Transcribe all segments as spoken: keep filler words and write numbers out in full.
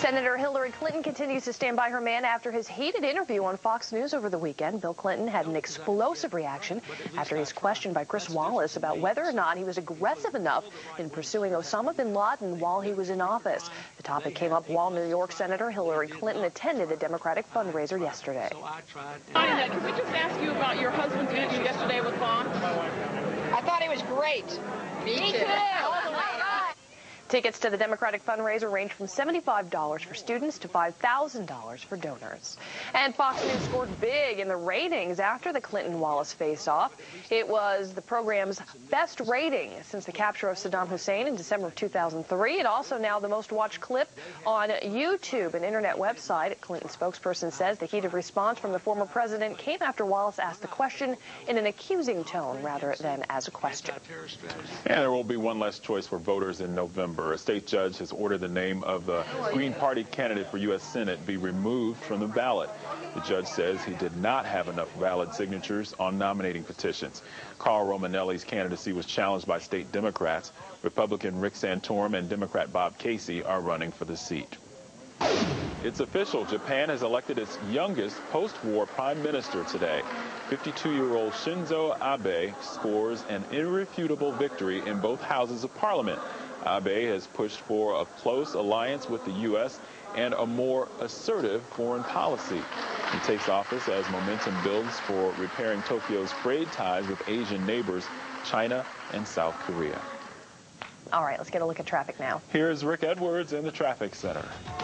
Senator Hillary Clinton continues to stand by her man after his heated interview on Fox News over the weekend. Bill Clinton had an explosive reaction after he was questioned by Chris Wallace about whether or not he was aggressive enough in pursuing Osama bin Laden while he was in office. The topic came up while New York Senator Hillary Clinton attended a Democratic fundraiser yesterday. Can we just ask you about your husband's interview yesterday with Fox? I thought he was great. Me too. Tickets to the Democratic fundraiser range from seventy-five dollars for students to five thousand dollars for donors. And Fox News scored big in the ratings after the Clinton-Wallace face-off. It was the program's best rating since the capture of Saddam Hussein in December of two thousand three. And also now the most watched clip on YouTube, an internet website. A Clinton spokesperson says the heated response from the former president came after Wallace asked the question in an accusing tone rather than as a question. And there will be one less choice for voters in November. A state judge has ordered the name of the Green Party candidate for U S Senate be removed from the ballot. The judge says he did not have enough valid signatures on nominating petitions. Carl Romanelli's candidacy was challenged by state Democrats. Republican Rick Santorum and Democrat Bob Casey are running for the seat. It's official. Japan has elected its youngest post-war prime minister today. fifty-two-year-old Shinzo Abe scores an irrefutable victory in both houses of parliament. Abe has pushed for a close alliance with the U S and a more assertive foreign policy. He takes office as momentum builds for repairing Tokyo's frayed ties with Asian neighbors, China and South Korea. All right, let's get a look at traffic now. Here's Rick Edwards in the traffic center.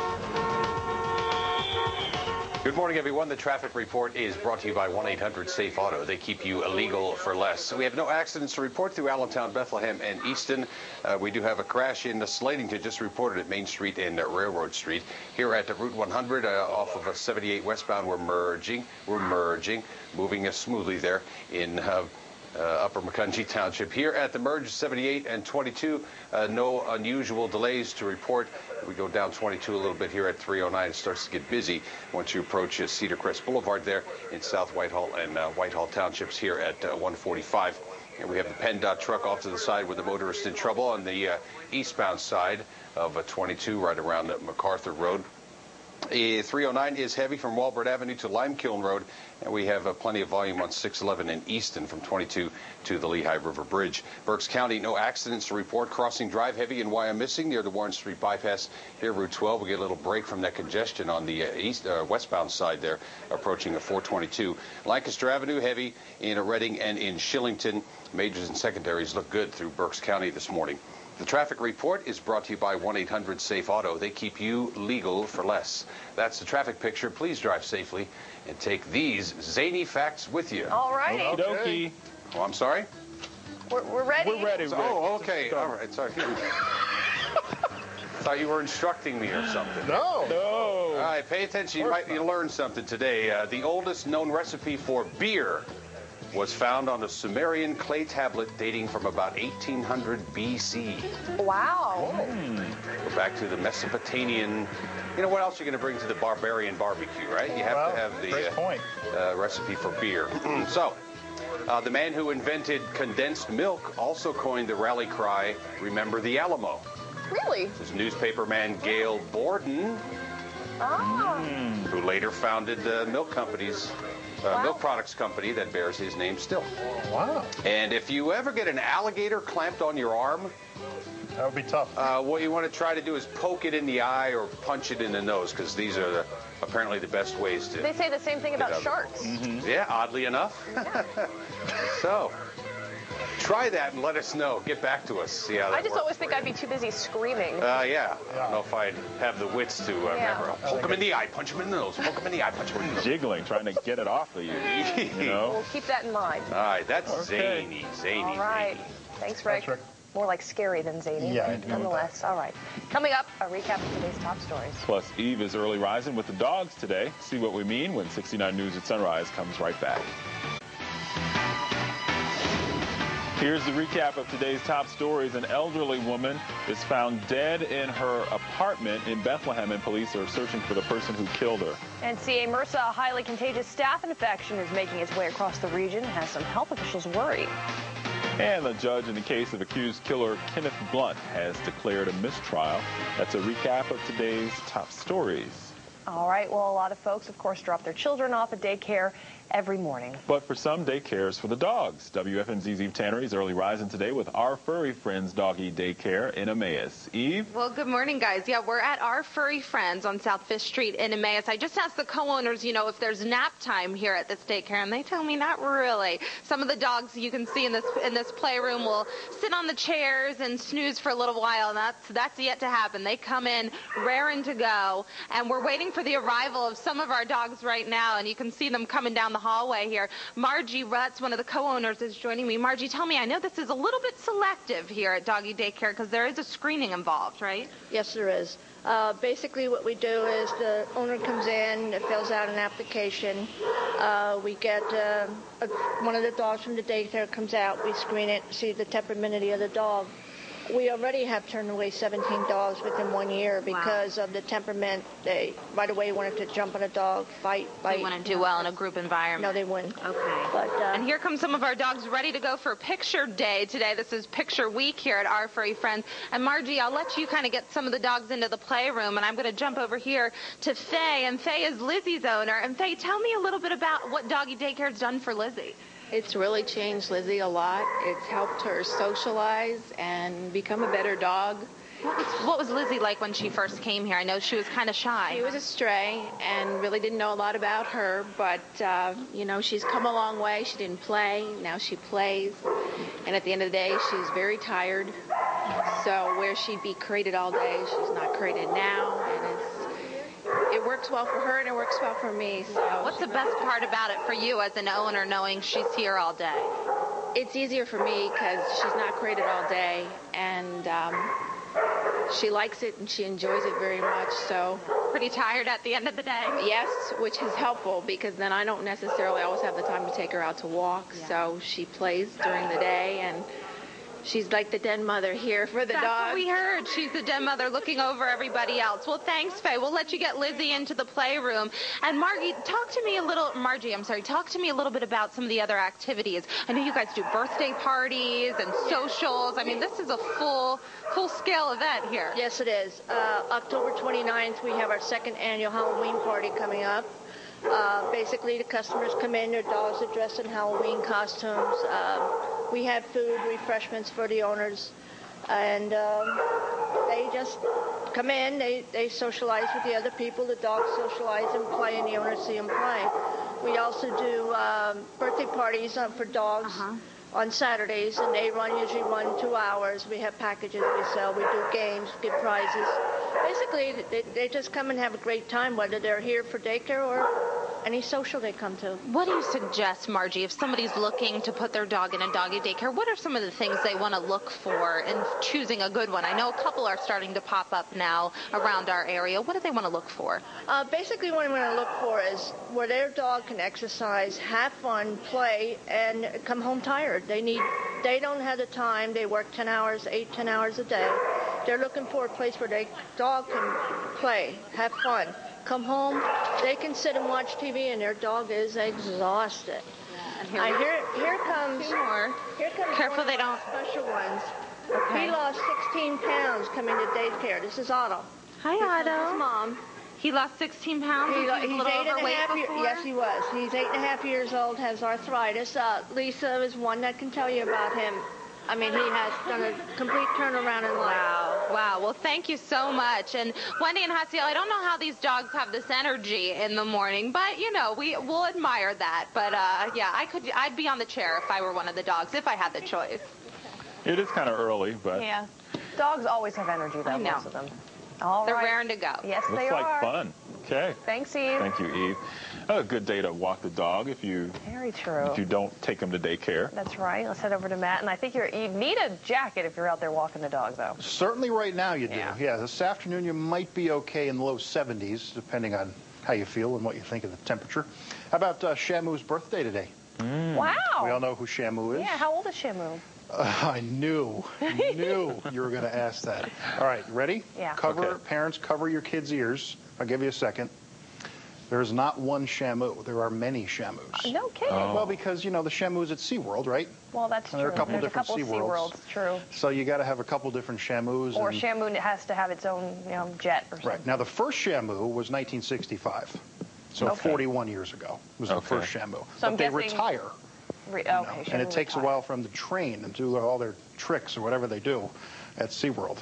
Good morning, everyone. The traffic report is brought to you by one eight hundred safe auto. They keep you illegal for less. So we have no accidents to report through Allentown, Bethlehem, and Easton. Uh, we do have a crash in Slatington, just reported at Main Street and uh, Railroad Street. Here at uh, Route one hundred, uh, off of uh, seventy-eight westbound, we're merging. We're merging, moving uh, smoothly there in uh, Uh, Upper Macungie Township. Here at the merge, seventy-eight and twenty-two, uh, no unusual delays to report. We go down twenty-two a little bit here at three oh nine. It starts to get busy once you approach uh, Cedar Crest Boulevard there in South Whitehall and uh, Whitehall Townships here at uh, one forty-five. And we have the PennDOT truck off to the side with the motorist in trouble on the uh, eastbound side of uh, twenty-two, right around uh, MacArthur Road. Uh, three oh nine is heavy from Walbert Avenue to Limekiln Road, and we have uh, plenty of volume on six eleven in Easton from twenty-two to the Lehigh River Bridge. Berks County, no accidents to report. Crossing Drive heavy and Wyomissing near the Warren Street bypass. Here, Route twelve, we get a little break from that congestion on the uh, east uh, westbound side there, approaching a four twenty-two. Lancaster Avenue heavy in Reading and in Shillington. Majors and secondaries look good through Berks County this morning. The traffic report is brought to you by one eight hundred safe auto. They keep you legal for less. That's the traffic picture. Please drive safely and take these Zany Facts with you. All righty. Okie dokie. Oh, I'm sorry? We're, we're ready. We're ready. Rick. Oh, okay. All right. Sorry. Thought you were instructing me or something. No. No. All right. Pay attention. You might you learn something today. Uh, the oldest known recipe for beer was found on a Sumerian clay tablet dating from about eighteen hundred B C. Wow. Mm. Go back to the Mesopotamian. You know, what else are you going to bring to the barbarian barbecue, right? You have well, to have the great uh, point. uh, recipe for beer. So, uh, the man who invented condensed milk also coined the rally cry, "Remember the Alamo." Really? This is newspaperman Gail Borden, Ah. mm. who later founded the milk companies. Uh, Wow. milk products company that bears his name still. Wow. And if you ever get an alligator clamped on your arm, That would be tough. uh, what you want to try to do is poke it in the eye or punch it in the nose, because these are the, apparently the best ways to. They say the same thing about Get out. sharks. Mm-hmm. Yeah, oddly enough. So, try that and let us know. Get back to us. See how that I just works always for think you. I'd be too busy screaming. Uh, yeah. I Yeah. don't know if I'd have the wits to uh, Yeah. remember. Poke him in the eye, punch him in the nose. Poke him in the eye, punch him in the nose. Jiggling, trying to get it off of you. You know? We'll keep that in mind. All right, that's Okay. zany, zany, All right. zany. Thanks, Rick. Thanks, Rick. More like scary than zany. Yeah, but I'd go with nonetheless. All right. Coming up, a recap of today's top stories. Plus, Eve is early rising with the dogs today. See what we mean when sixty-nine News at Sunrise comes right back. Here's the recap of today's top stories. An elderly woman is found dead in her apartment in Bethlehem, and police are searching for the person who killed her. And C A MRSA, a highly contagious staph infection, is making its way across the region, has some health officials worried. And the judge in the case of accused killer Kenneth Blunt has declared a mistrial. That's a recap of today's top stories. All right. Well, a lot of folks, of course, drop their children off at daycare every morning. But for some, daycare is for the dogs. W F M Z's Eve Tannery is early rising today with our furry friends doggie daycare in Emmaus. Eve? Well, good morning, guys. Yeah, we're at our furry friends on South Fifth Street in Emmaus. I just asked the co-owners, you know, if there's nap time here at this daycare, and they tell me not really. Some of the dogs you can see in this in this playroom will sit on the chairs and snooze for a little while, and that's that's yet to happen. They come in raring to go, and we're waiting for the arrival of some of our dogs right now, and you can see them coming down the hallway here. Margie Rutz, one of the co-owners, is joining me. Margie, tell me, I know this is a little bit selective here at doggie daycare because there is a screening involved, right? Yes, there is. Uh, basically what we do is the owner comes in, fills out an application. Uh, we get uh, a, one of the dogs from the daycare comes out. We screen it, see the temperament of the dog. We already have turned away seventeen dogs within one year because wow. of the temperament. They right away wanted to jump on a dog, fight, bite. They wouldn't do well in a group environment. No, they wouldn't. Okay. But, uh, and here come some of our dogs ready to go for picture day today. This is picture week here at our furry friends. And Margie, I'll let you kind of get some of the dogs into the playroom, and I'm going to jump over here to Faye. And Faye is Lizzie's owner. And Faye, tell me a little bit about what doggie daycare has done for Lizzie. It's really changed Lizzie a lot. It's helped her socialize and become a better dog. What was, what was Lizzie like when she first came here? I know she was kind of shy. She was a stray and really didn't know a lot about her, but, uh, you know, she's come a long way. She didn't play. Now she plays. And at the end of the day, she's very tired. So where she'd be crated all day, she's not crated now. And it's It works well for her and it works well for me. So what's the best part about it for you as an owner, knowing she's here all day? It's easier for me because she's not crated all day, and um, she likes it and she enjoys it very much. So pretty tired at the end of the day? Yes, which is helpful because then I don't necessarily always have the time to take her out to walk. Yeah. So she plays during the day, and she's like the den mother here for the That's dog. That's what we heard. She's the den mother looking over everybody else. Well, thanks, Faye. We'll let you get Lizzie into the playroom. And Margie, talk to me a little, Margie, I'm sorry, talk to me a little bit about some of the other activities. I know you guys do birthday parties and socials. I mean, this is a full, full-scale event here. Yes, it is. Uh, October twenty-ninth, we have our second annual Halloween party coming up. Uh, basically, the customers come in, their dogs are dressed in Halloween costumes. Um, we have food, refreshments for the owners, and um, they just come in, they, they socialize with the other people, the dogs socialize and play, and the owners see them play. We also do um, birthday parties uh, for dogs uh-huh. on Saturdays, and they run usually run two hours. We have packages we sell, we do games, give prizes. Basically, they, they just come and have a great time, whether they're here for daycare or any social they come to. What do you suggest, Margie, if somebody's looking to put their dog in a doggy daycare, what are some of the things they want to look for in choosing a good one? I know a couple are starting to pop up now around our area. What do they want to look for? Uh, basically, what I'm going to look for is where their dog can exercise, have fun, play, and come home tired. They need, they don't have the time. They work ten hours, eight, ten hours a day. They're looking for a place where their dog can play, have fun, come home. They can sit and watch T V, and their dog is exhausted. Yeah, and here, uh, here, here comes two more. Here comes Careful one they of don't. Special ones. Okay. He lost sixteen pounds coming to daycare. This is Otto. Hi, this Otto. His mom. He lost sixteen pounds. He, He was he's a little eight and a overweight half year, before. Yes, he was. He's eight and a half years old, has arthritis. Uh, Lisa is one that can tell you about him. I mean, he has done a complete turnaround in life. Wow. Wow. Well, thank you so much. And Wendy and Jaciel, I don't know how these dogs have this energy in the morning, but, you know, we will admire that. But, uh, yeah, I could, I'd be on the chair if I were one of the dogs, if I had the choice. It is kind of early, but yeah. Dogs always have energy, though, I know. most of them. All They're right. raring to go. Yes, looks they like are. fun. Okay. Thanks, Eve. Thank you, Eve. A good day to walk the dog if you Very true. if you don't take him to daycare. That's right. Let's head over to Matt. And I think you're, you need a jacket if you're out there walking the dog, though. Certainly right now you do. Yeah. Yeah, this afternoon you might be okay in the low seventies, depending on how you feel and what you think of the temperature. How about uh, Shamu's birthday today? Mm. Wow. We all know who Shamu is. Yeah, how old is Shamu? Uh, I knew, knew you were going to ask that. All right, ready? Yeah. Cover, Okay. Parents, cover your kids' ears. I'll give you a second. There's not one Shamu. There are many Shamus. No kidding. Oh. Well, because, you know, the Shamu's at SeaWorld, right? Well, that's and there true. Are a couple There's different a couple SeaWorlds. SeaWorlds, true. So you got to have a couple different Shamus. Or and... Shamu has to have its own, you know, jet or something. Right. Now, the first Shamu was nineteen sixty-five. So okay. forty-one years ago was okay. the first Shamu. So but I'm they guessing... retire. Re okay, you know, and it takes retire. a while for them to train and do all their tricks or whatever they do at SeaWorld.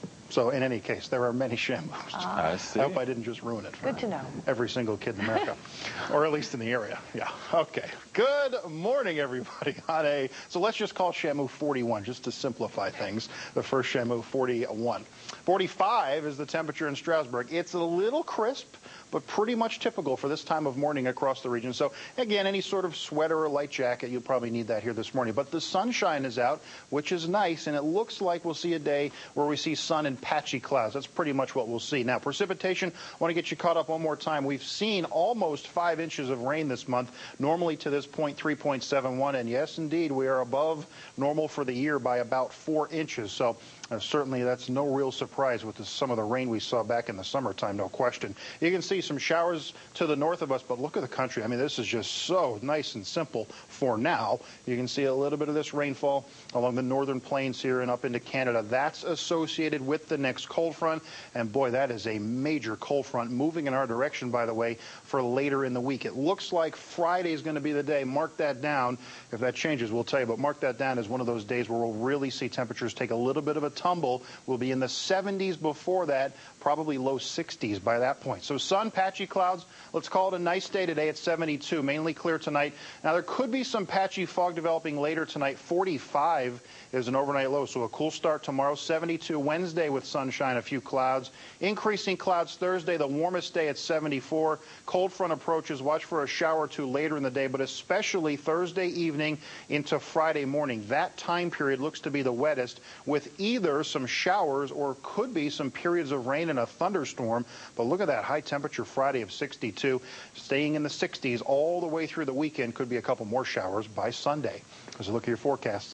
So in any case, there are many Shamus. Ah. I see. I hope I didn't just ruin it for Good to know. every single kid in America, or at least in the area. Yeah. Okay. Good morning, everybody. On a so let's just call Shamu forty-one, just to simplify things. The first Shamu forty-one. forty-five is the temperature in Strasburg. It's a little crisp, but pretty much typical for this time of morning across the region. So, again, any sort of sweater or light jacket, you'll probably need that here this morning. But the sunshine is out, which is nice, and it looks like we'll see a day where we see sun and patchy clouds. That's pretty much what we'll see. Now, precipitation, I want to get you caught up one more time. We've seen almost five inches of rain this month, normally to this point three point seven one, and yes, indeed, we are above normal for the year by about four inches. So, Uh, certainly that's no real surprise with the, some of the rain we saw back in the summertime, no question. You can see some showers to the north of us, but look at the country. I mean, this is just so nice and simple for now. You can see a little bit of this rainfall along the northern plains here and up into Canada. That's associated with the next cold front, and boy, that is a major cold front moving in our direction, by the way, for later in the week. It looks like Friday is going to be the day. Mark that down. If that changes, we'll tell you, but mark that down as one of those days where we'll really see temperatures take a little bit of a tumble. We'll be in the seventies before that, probably low sixties by that point. So sun, patchy clouds. Let's call it a nice day today at seventy-two, mainly clear tonight. Now, there could be some patchy fog developing later tonight. forty-five is an overnight low, so a cool start tomorrow. seventy-two Wednesday with sunshine, a few clouds. Increasing clouds Thursday, the warmest day at seventy-four. Cold front approaches. Watch for a shower or two later in the day, but especially Thursday evening into Friday morning. That time period looks to be the wettest, with either some showers or could be some periods of rain and a thunderstorm. But look at that high temperature Friday of sixty-two, staying in the sixties all the way through the weekend. Could be a couple more showers by Sunday. As we look at your forecast.